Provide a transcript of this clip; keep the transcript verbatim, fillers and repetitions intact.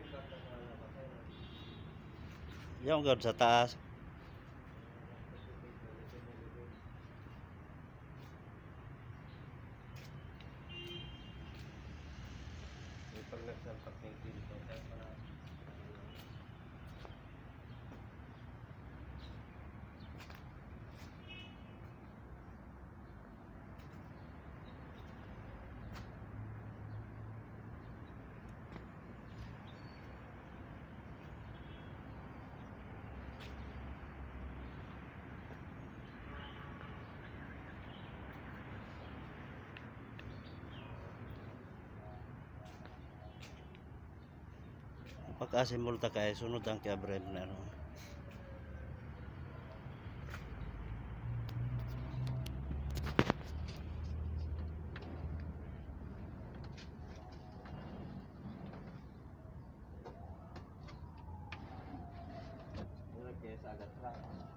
Yung gud sa taas. Pagka-assemble ta kay sunod ang cabrel na ano. Agad lang.